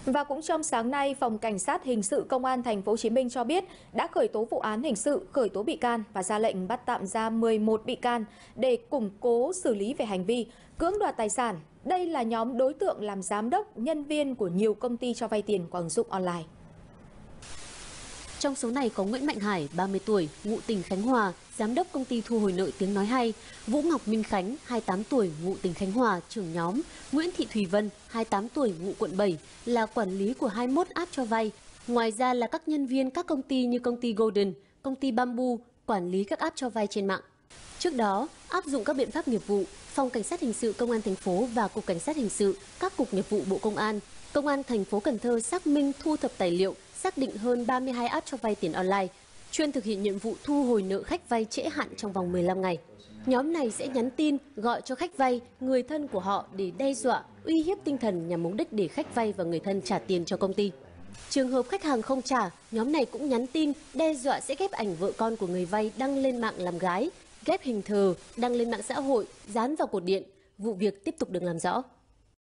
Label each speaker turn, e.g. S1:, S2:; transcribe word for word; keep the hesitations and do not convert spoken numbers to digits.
S1: Và cũng trong sáng nay, Phòng Cảnh sát Hình sự Công an Thành phố Hồ Chí Minh cho biết đã khởi tố vụ án hình sự, khởi tố bị can và ra lệnh bắt tạm giam mười một bị can để củng cố xử lý về hành vi cưỡng đoạt tài sản. Đây là nhóm đối tượng làm giám đốc, nhân viên của nhiều công ty cho vay tiền qua ứng dụng online.
S2: Trong số này có Nguyễn Mạnh Hải, ba mươi tuổi, ngụ tỉnh Khánh Hòa, giám đốc công ty thu hồi nợ Tiếng Nói Hay, Vũ Ngọc Minh Khánh, hai mươi tám tuổi, ngụ tỉnh Khánh Hòa, trưởng nhóm, Nguyễn Thị Thùy Vân, hai mươi tám tuổi, ngụ quận bảy, là quản lý của hai mươi mốt app cho vay. Ngoài ra là các nhân viên các công ty như công ty Golden, công ty Bamboo, quản lý các app cho vay trên mạng. Trước đó, áp dụng các biện pháp nghiệp vụ, Phòng Cảnh sát Hình sự Công an thành phố và Cục Cảnh sát Hình sự, các cục nghiệp vụ Bộ Công an, Công an thành phố Cần Thơ xác minh thu thập tài liệu, xác định hơn ba mươi hai app cho vay tiền online, chuyên thực hiện nhiệm vụ thu hồi nợ khách vay trễ hạn trong vòng mười lăm ngày. Nhóm này sẽ nhắn tin, gọi cho khách vay, người thân của họ để đe dọa, uy hiếp tinh thần nhằm mục đích để khách vay và người thân trả tiền cho công ty. Trường hợp khách hàng không trả, nhóm này cũng nhắn tin, đe dọa sẽ ghép ảnh vợ con của người vay đăng lên mạng làm gái, ghép hình thờ, đăng lên mạng xã hội, dán vào cột điện. Vụ việc tiếp tục được làm rõ.